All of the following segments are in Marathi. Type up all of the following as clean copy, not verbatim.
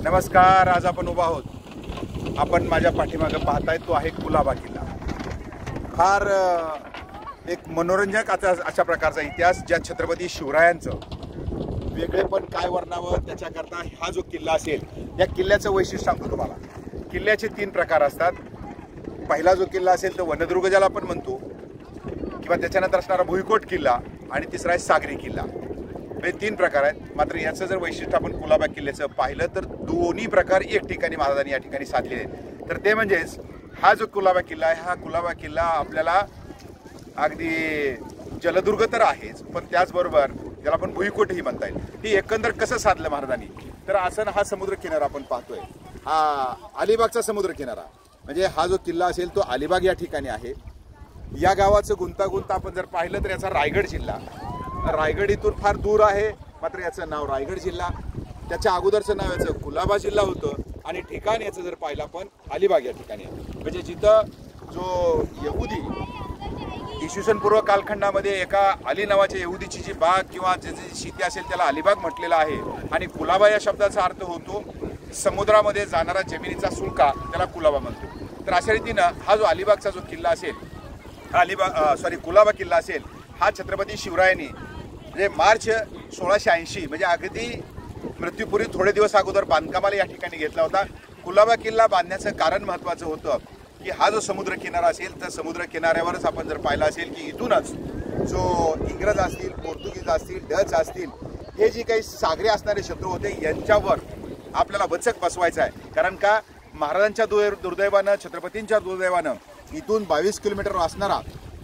नमस्कार. आज आपण उभा आहोत, आपण माझ्या पाठीमागे पाहताय तो आहे कुलाबा किल्ला. फार एक मनोरंजक अशा प्रकारचा इतिहास, ज्या छत्रपती शिवरायांचं वेगळेपण काय वर्णावं त्याच्याकरता हा जो किल्ला असेल, या किल्ल्याचं वैशिष्ट्य सांगतो तुम्हाला. किल्ल्याचे 3 प्रकार असतात. पहिला जो किल्ला असेल तो वनदुर्ग ज्याला आपण म्हणतो, किंवा त्याच्यानंतर असणारा भुईकोट किल्ला, आणि तिसरा आहे सागरी किल्ला. हे 3 प्रकार आहेत. मात्र याचं जर वैशिष्ट्य आपण कुलाबा किल्ल्याचं पाहिलं तर दोन्ही प्रकार एक ठिकाणी महाराजांनी या ठिकाणी साधले आहेत. तर ते म्हणजेच हा जो कुलाबा किल्ला आहे, हा कुलाबा किल्ला आपल्याला अगदी जलदुर्ग तर आहेच, पण त्याचबरोबर ज्याला आपण भुईकोटही म्हणता येईल. ही एकंदर कसं साधलं महाराजांनी, तर असं हा समुद्र किनारा आपण पाहतोय, हा अलिबागचा समुद्र किनारा. म्हणजे हा जो किल्ला असेल तो अलिबाग या ठिकाणी आहे. या गावाचं गुंतागुंत आपण जर पाहिलं तर याचा रायगड जिल्हा, रायगड इथून फार दूर आहे, मात्र याचं नाव रायगड जिल्हा. त्याच्या अगोदरचं नाव याचं कुलाबा जिल्हा होतं, आणि ठिकाण याचं जर पाहिलं आपण अलिबाग या ठिकाणी. म्हणजे जिथं जो यहुदी इसवी सन पूर्व कालखंडामध्ये एका अली नावाच्या यहुदीची जी बाग किंवा ज्याची शेती असेल त्याला अलिबाग म्हटलेलं आहे. आणि कुलाबा या शब्दाचा अर्थ होतो समुद्रामध्ये जाणारा जमिनीचा सुळका, त्याला कुलाबा म्हणतो. तर अशा रीतीनं हा जो अलिबागचा जो किल्ला असेल, कुलाबा किल्ला असेल, हा छत्रपती शिवरायांनी म्हणजे मार्च 1680 म्हणजे अगदी मृत्यूपूर्वी थोडे दिवस अगोदर बांधकामाला या ठिकाणी घेतला होता. कुलाबा किल्ला बांधण्याचं कारण महत्त्वाचं होतं की हा जो समुद्र किनारा असेल तर समुद्र किनाऱ्यावरच आपण जर पाहिलं असेल की इथूनच जो इंग्रज असतील, पोर्तुगीज असतील, डच असतील, हे जे काही सागरी असणारे शत्रू होते यांच्यावर आपल्याला वचक बसवायचा आहे. कारण का महाराजांच्या दुर्दैवानं, छत्रपतींच्या दुर्दैवानं इथून 22 किलोमीटर असणारा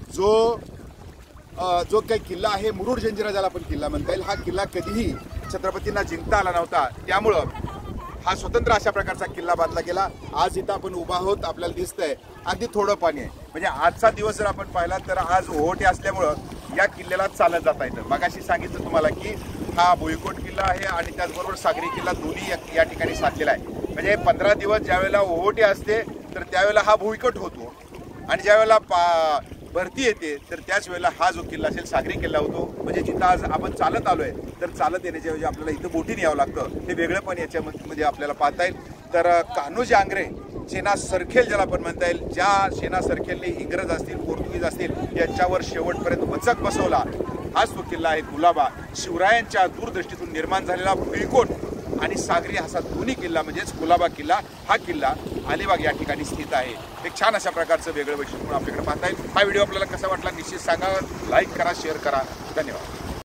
जो काही किल्ला आहे, मुरुड जंजिरा ज्याला आपण किल्ला म्हणता येईल, हा किल्ला कधीही छत्रपतींना जिंकता आला नव्हता. त्यामुळं हा स्वतंत्र अशा प्रकारचा किल्ला बांधला गेला. आज इथं आपण उभा आहोत, आपल्याला दिसतंय अगदी थोडं पाणी आहे. म्हणजे आजचा दिवस जर आपण पाहिला तर आज ओहोटी असल्यामुळं या किल्ल्याला चालत जाता येतं. मगाशी सांगितलं तुम्हाला की हा भुईकोट किल्ला आहे आणि त्याचबरोबर सागरी किल्ला दोन्ही या ठिकाणी साधलेला आहे. म्हणजे 15 दिवस ज्यावेळेला ओहोटी असते तर त्यावेळेला हा भुईकोट होतो, आणि ज्यावेळेला भरती येते तर त्याच वेळेला हा जो किल्ला असेल सागरी किल्ला होतो. म्हणजे जिथं आज आपण चालत आलोय तर चालत येण्याच्या ऐवजी आपल्याला इथं बोटीने यावं लागतं. हे वेगळं पण याच्यामध्ये आपल्याला पाहता येईल. तर कान्होजी आंग्रे सेना सरखेल ज्याला आपण म्हणता येईल, ज्या सेना सरखेलने इंग्रज असतील, पोर्तुगीज असतील यांच्यावर शेवटपर्यंत वचक बसवला, हाच तो किल्ला आहे कुलाबा. शिवरायांच्या दूरदृष्टीतून निर्माण झालेला भुईकोट आणि सागरी असा दोन्ही किल्ला म्हणजेच कुलाबा किल्ला, हा किल्ला अलिबाग या ठिकाणी स्थित आहे. एक छान अशा प्रकारचं वेगळं वैशिष्ट्य म्हणून आपल्याकडे पाहता येईल. हा व्हिडिओ आपल्याला कसा वाटला निश्चित सांगा. लाईक करा, शेअर करा. धन्यवाद.